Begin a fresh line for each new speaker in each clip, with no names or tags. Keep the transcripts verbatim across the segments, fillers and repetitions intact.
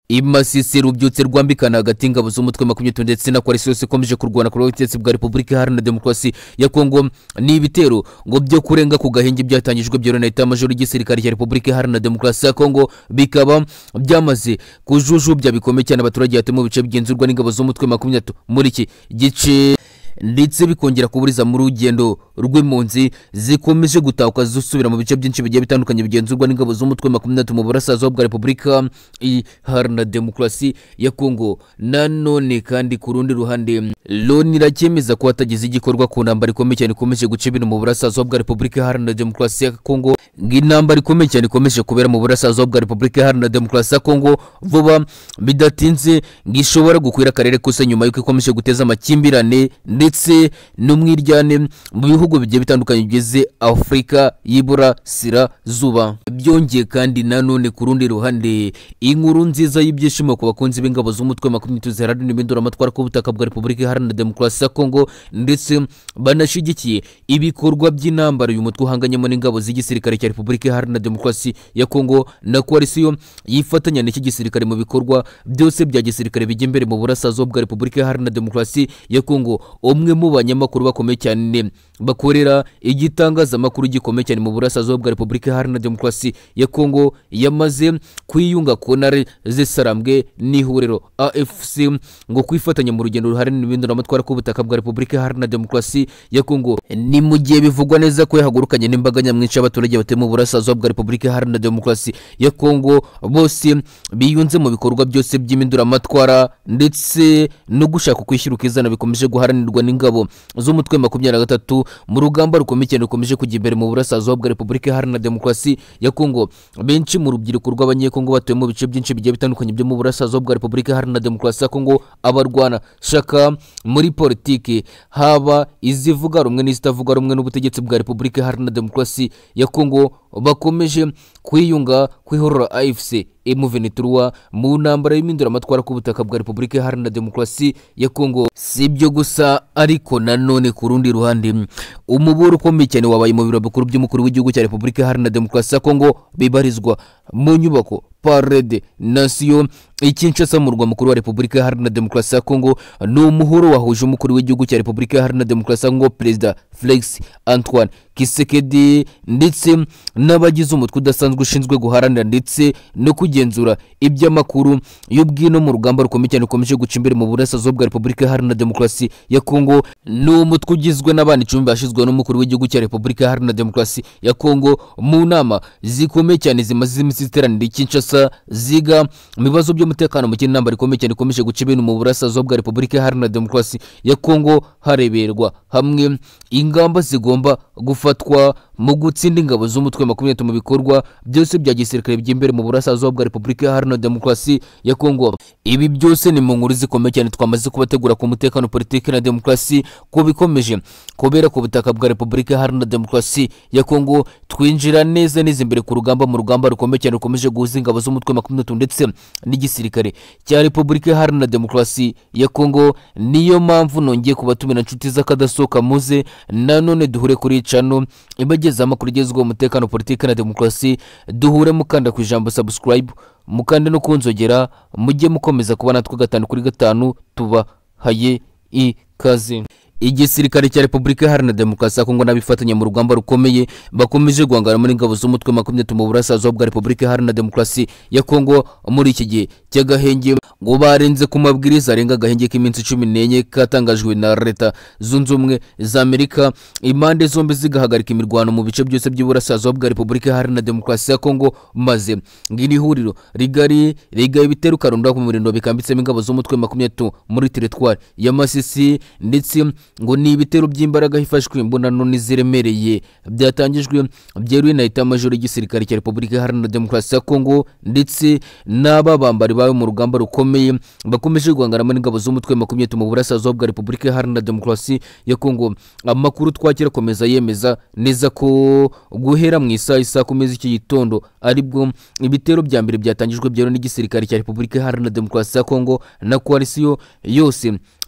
Imasisi rubyutse rwambikana hagati y'ingabo z'umutwe makumyabiri ndetse na coalition yose ikomeje kurwana ku butegetsi bwa Repubulika Iharanira Demokarasi ya Kongo. Ni ibitero ngo byo kurenga ku gahenge byatangijwe byo na Etat Major y'igisirikare cya Repubulika Iharanira Demokarasi ya Kongo, bikaba byamaze kujujubya bikomeye cyane abaturage batuye mu bice bigenzurwa n'ingabo z'umutwe makumyabiri muri iki gice, ndetse bikongera kuburiza mu rugendo rw'impunzi zikomeje gutahuka zisubira mu bice byinshi bigiye bitandukanye bigenzurwa n'ingabo z'umutwe makumyabiri mu burasirazuba bwa Repubulika Iharanira Demokarasi ya Kongo. Nanone kandi ku rundi ruhande Loni irakemeza ko hatagize igikorwa ku ntambara ikomeye cyane ikomeje guca ibintu mu burasirazuba bwa Repubulika Iharanira Demokarasi ya Kongo. Intambara ikomeye cyane ikomeje kubera mu burasirazuba bwa Repubulika Iharanira Demokarasi ya Kongo vuba bidatinze ngishobora gukwira akarere kose nyuma yuko ikomeje guteza amakimbirane ndetse n'umwiryane mu bihugu bigiye bitandukanye bigize Afrika y'Iburasirazuba. Byongeye kandi nanone ku rundi ruhande inkuru nziza y'ibyishimo ku bakunzi b'ingabo z'umutwe makumyabiri ziharanira impinduramatwara ku butaka bwa Repubulika Iharanira Demokarasi ya Kongo, ndetse banashigikiye ibikorwa by'intambara uyu mutwe uhanganyemo n'ingabo z'igisirikare cya Repubulika Iharanira Demokarasi ya Kongo na coalition yifatanya n'iki gisirikare mu bikorwa byose bya gisirikare bijya imbere mu burasirazuba bwa Repubulika Iharanira Demokarasi ya Kongo. Umwe mu banyamakuru bakomeye cyane bakorera igitangazamakuru gikomeye cyane mu burasirazuba bwa Repubulika Iharanira Demokarasi ya Kongo yamaze kwiyunga ku ntare z'Isarambwe n'ihuriro A F C ngo kwifatanya mu rugendo ruharanira impinduramatwara ku butaka bwa Repubulika Iharanira Demokarasi ya Kongo. Ni mu gihe bivugwa neza ko yahagurukanye n'imbaga nyamwinshi y'abaturage batuye mu burasirazuba bwa Repubulika Iharanira Demokarasi ya Kongo, bose biyunze mu bikorwa byose by'impinduramatwara ndetse no gushaka kwishyira ukizana bikomeje guharanirwa n'ingabo z'umutwe makumyabiri na gatatu mu rugamba rukomeye cyane rukomeje kujya imbere mu burasirazuba bwa Repubulika Iharanira Demokarasi ya Kongo. Benshi mu rubyiruko rw'abanyekongo batuye mu bice byinshi bigiye bitandukanye byo mu burasirazuba bwa Repubulika Iharanira Demokarasi ya Kongo, abarwana shaka muri politiki, haba izivuga rumwe n'izitavuga rumwe n'ubutegetsi bwa Repubulika Iharanira Demokarasi ya Kongo, bakomeje kwiyunga kwihorora A F C M vingt trois mu ntambara y'impinduramatwara ku butaka bwa Repubulika Iharanira Demokarasi ya Kongo. Si ibyo gusa ariko nanone ku rundi ruhande umuburo ukomeye cyane wabaye mu biro bikuru by'umukuru w'igihugu cya Repubulika Iharanira Demokarasi ya Kongo bibarizwa mu nyubako Parade Nation Kinshasa mu murwa mukuru wa Repubulika Iharanira Demokarasi ya Kongo. Ni umuhuro wahuje umukuru w'igihugu cya Repubulika Iharanira Demokarasi ya Kongo Perezida Felix Antoine Tshisekedi ndetse n'abagize umutwe udasanzwe ushinzwe guharanira ndetse no kugenzura iby'amakuru y'ubwino mu rugamba rukomeye cyane rukomeje guca imbere mu burasirazuba bwa Repubulika Iharanira Demokarasi ya Kongo. Ni umutwe ugizwe n'abantu icumi bashyizweho n'umukuru w'igihugu cya Repubulika Iharanira Demokarasi ya Kongo mu nama zikomeye cyane zimaze iminsi ziteranira i Kinshasa ziga mu bibazo by'umutekano mu kindi ntambara ikomeye cyane ikomeje guca ibintu mu burasirazuba bwa Repubulika Iharanira Demokarasi ya Kongo, hareberwa hamwe ingamba zigomba gufatwa mu gutsinda ingabo z'umutwe makumyabiri mu bikorwa byose bya gisirikare by'imbere mu burasirazuba bwa Repubulika Iharanira Demokarasi ya Kongo. Ibi byose ni mu nkuru zikomeye cyane twamaze kubategura ku mutekano, politiki na demokarasi ko bikomeje kubera ku butaka bwa Repubulika Iharanira Demokarasi ya Kongo. Twinjira neza neza imbere ku rugamba mu rugamba rukomeye cyane rukomeje guhuza ingabo z'umutwe makumyabiri ndetse n'igisirikare cya Repubulika Iharanira Demokarasi ya Kongo. Niyo mpamvu nongeye kubatumira inshuti z'akadasohoka muze nanone duhure kuri channel ibageza amakuru igezweho umutekano, politiki na demokarasi. Duhure mukanda ku ijambo subscribe, mukande no kunzogera, mujye mukomeza kubana twa gatanu kuri gatanu tubahaye ikaze. Igisirikare cya Repubulika Iharanira Demokarasi ya Kongo n'abifatanya mu rugamba rukomeye bakomeje guhangana muri ingabo z'umutwe makumyabiri mu burasirazuba bwa Repubulika Iharanira Demokarasi ya Kongo muri iki gihe cy'agahenge ngo barenze ku mabwiriza arenga agahenge k'iminsi cumi n'enye katangajwe na Leta Zunze Ubumwe za Amerika, impande zombi zigahagarika imirwano mu bice byose by'uburasirazuba bwa Repubulika Iharanira Demokarasi ya Kongo, maze ngiri huriro rigari rigaye ibitero karunda ku murindo bikambitsemo ingabo z'umutwe makumyabiri muri territoire ya Masisi, ndetse ngo ni ibitero by'imbaraga hifashwe imbonano n'iziremereye byatangijwe byeruye na Etat Major y'igisirikare cya Repubulika Iharanira Demokarasi ya Kongo, ndetse n'ababambari bawe mu rugamba rukomeye bakomeje guhangana n'ingabo z'umutwe makumyabiri mu burasirazuba bwa Repubulika Iharanira Demokarasi ya Kongo. Amakuru twakira komeza yemeza neza ko guhera mu isaha isa kumeza iki gitondo aribwo ibitero bya mbere byatangijwe byeruye n'igisirikare cya Repubulika Iharanira Demokarasi ya Kongo na coalition yose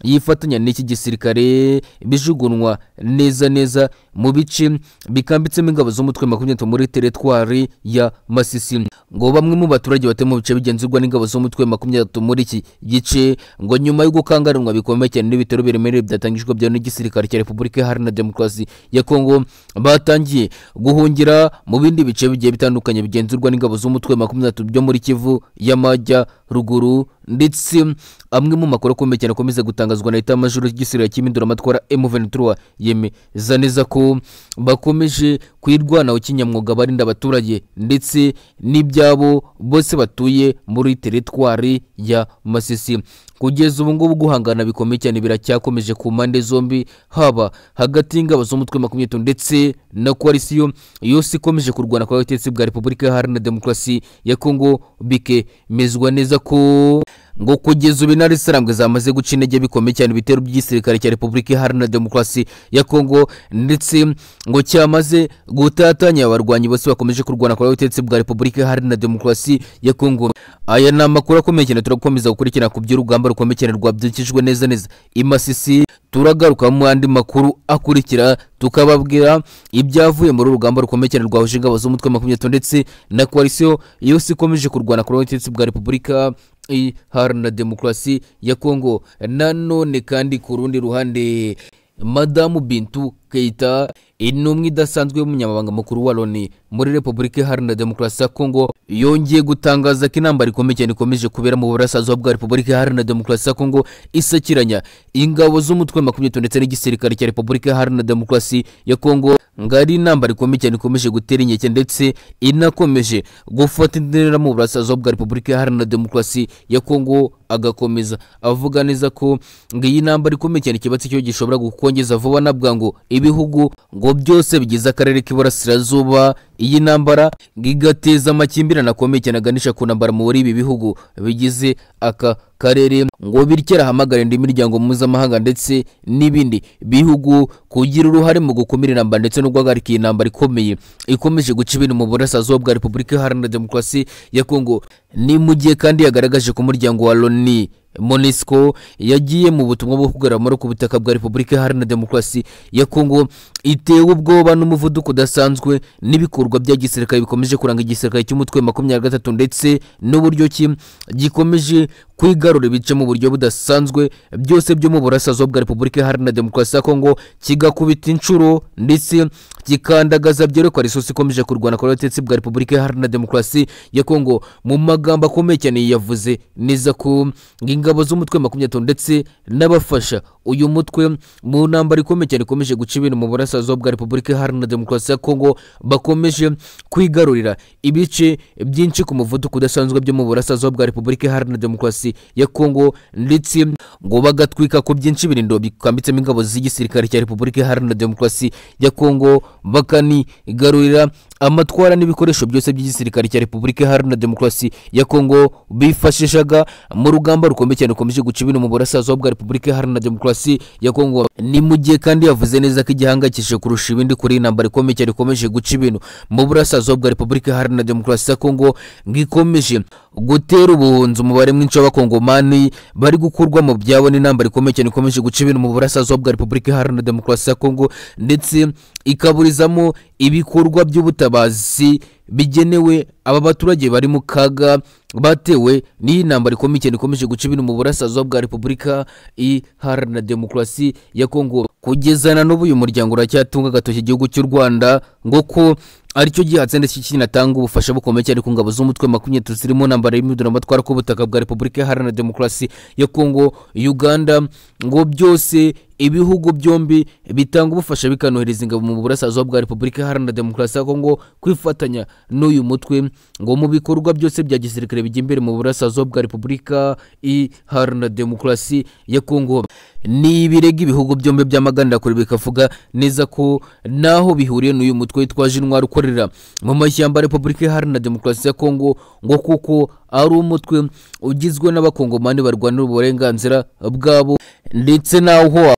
yifatanya n'iki gisirikare bijugunwa neza neza mu bice bikambitsemo ingabo z'umutwe makumyabiri muri teritwari ya Masisi. Ngo bamwe mu baturage batuye mu bice bigenzurwa n'ingabo z'umutwe makumyabiri muri iki gice ngo nyuma yo gukangaranwa bikomeye cyane n'ibitero biremereye byatangijwe bya n'igisirikare cya Repubulika Iharanira Demokarasi ya Kongo, batangiye guhungira mu bindi bice bigiye bitandukanye bigenzurwa n'ingabo z'umutwe makumyabiri byo muri Kivu y'Amajya ruguru, ndetse amwe mu makuru akomeye cyane akomeza gutangazwa na leta y'amajoro y'igisirikare cy'imindura amatwara M vingt trois yemeza neza ko bakomeje kwirwanaho kinyamwuga barinda abaturage ndetse n'ibyabo bose batuye muri teritwari ya Masisi. Kugeza ubu ngubu guhangana bikomeye cyane biracyakomeje ku mpande zombi, haba hagati y'ingabo z'umutwe makumyabiri ndetse na koalisiyo yose ikomeje kurwana kwa ubutegetsi bwa Repubulika Iharanira Demokarasi ya Kongo, bikemezwa neza ko ngo kugeza ubu intare sarambwe zamaze guca intege bikomeye cyane ibitero by'igisirikare cya Repubulika Iharanira Demokarasi ya Kongo, ndetse ngo cyamaze gutatanya abarwanyi bose bakomeje kurwana kwa ubutegetsi bwa Repubulika Iharanira Demokarasi ya Kongo. Aya ni amakuru akomeye cyane turakomeza gukurikirana ku by'urugamba rukomeye cyane rwabyukijwe neza neza i Masisi. Turagaruka mu andi makuru akurikira tukababwira ibyavuye muri urugamba rukomeye cyane rwahuje ingabo z'umutwe makumyabiri ndetse na koalisiyo yose ikomeje kurwana ku butegetsi bwa Repubulika Iharanira Demokarasi ya Kongo. Nanone kandi ku rundi ruhande, Madamu Bintou Keita, intumwa idasanzwe y'umunyamabanga mukuru wa Loni muri Repubulika Iharanira Demokarasi ya Kongo, yongeye gutangaza ko intambara ikomeye cyane ikomeje kubera mu burasirazuba bwa Repubulika Iharanira Demokarasi ya Kongo isakiranya ingabo z'umutwe makumyabiri ndetse n'igisirikare cya Repubulika Iharanira Demokarasi ya Kongo. Ngari intambara ikomeye cyane ikomeje gutera inkeke ndetse inakomeje gufata intera mu burasirazuba bwa Repubulika Iharanira Demokarasi ya Kongo. Agakomeza avuga neza ko ngiyi intambara ikomeye cyane kibatse cyo gishobora gukongeza vuba na bwangu ibihugu ngo byose bigize akarere k'iburasirazuba. Iyi ntambara gigateza amakimbirane akomeye cyane aganisha ku ntambara muri ibi bihugu bigize aka karere, ngo birkera hamagara indi miryango mpuzamahanga ndetse n'ibindi bihugu kugira uruhare mu gukumira intambara ndetse no guhagarika iyi ntambara ikomeye ikomeje guca ibintu mu burasirazuba bwa Repubulika Iharanira Demokarasi ya Kongo. Ni mu gihe kandi yagaragaje ku muryango wa Loni MONUSCO yagiye mu butumwa bwo kugarura ku butaka bwa Repubulika Iharanira Demokarasi ya Kongo itewe ubwoba n'umuvuduko udasanzwe n'ibikorwa bya gisirikare bikomeje kuranga igisirikare cy'umutwe makumyabiri na gatatu ndetse n'uburyo ki gikomeje kwigarura ibice mu buryo budasanzwe byose byo mu burasirazuba bwa Repubulika Iharanira Demokarasi ya Kongo, kigakubita inshuro ndetse kikandagaza byerekwa risosi ikomeje kurwana kwa ubutegetsi bwa Repubulika Iharanira Demokarasi ya Kongo. Mu magambo akomeye cyane yavuze neza ko ingabo z'umutwe makumyabiri ndetse n'abafasha uyu mutwe mu ntambara ikomeye cyane ikomeje guca ibintu mu burasirazuba bwa Repubulika Iharanira Demokarasi ya Kongo bakomeje kwigarurira ibice byinshi ku muvuduko udasanzwe byo mu burasirazuba bwa Repubulika Iharanira Demokarasi ya Kongo, ndetse ngo bagatwika ku byinshi birindo bikambitsemo ingabo z'igisirikare cya Repubulika Iharanira Demokarasi ya Kongo, bakanigarurira amatwara n'ibikoresho byose by'igisirikare cya Repubulika Iharanira Demokarasi ya Kongo bifashishaga mu rugamba rukomeye cyane rukomeje guca ibintu mu burasirazuba bwa Repubulika Iharanira Demokarasi ya Kongo. Ni mu gihe kandi yavuze neza ko igihangayikishije kurusha ibindi kuri intambara ikomeye cyane ikomeje guca ibintu mu burasirazuba bwa Repubulika Iharanira Demokarasi ya Kongo ngikomeje gutera ubuhunzi umubare mwinshi w'abakongomani bari gukurwa mu byabo n'intambara ikomeye cyane ikomeje guca ibintu mu burasirazuba bwa Repubulika Iharanira Demokarasi ya Kongo, ndetse ikaburizamo ibikorwa by'ubutabazi bigenewe aba baturage bari mu kaga batewe n'iyi ntambara ikomeye cyane ikomeje guca ibintu mu burasirazuba bwa Repubulika Iharanira Demokarasi ya Kongo. Kugezana n'ubu uyu muryango uracyatunga agatoki igihugu cy'u Rwanda ngo ko aricyo gihatse ndetse kinatanga ubufasha bukomeye cyane ku ngabo z'umutwe makumyabiri zirimo ntambara y'imidura amatwara ku butaka bwa Repubulika Iharanira Demokarasi ya Kongo, Uganda, ngo byose ibihugu byombi bitanga ubufasha bikanohereza ingabo mu burasirazuba bwa Repubulika Iharanira Demokarasi ya Kongo kwifatanya n'uyu mutwe ngo mu bikorwa byose bya gisirikare bijya imbere mu burasirazuba bwa Repubulika Iharanira Demokarasi ya Kongo. Ni ibirega ibihugu byombi byamaganira kure bikavuga neza ko naho bihuriye n'uyu mutwe witwaje intwaro ukorera mu mashyamba ya Repubulika Iharanira Demokarasi ya Kongo, ngo kuko ari umutwe ugizwe n'abakongomani barwanira uburenganzira bwabo ndetse naho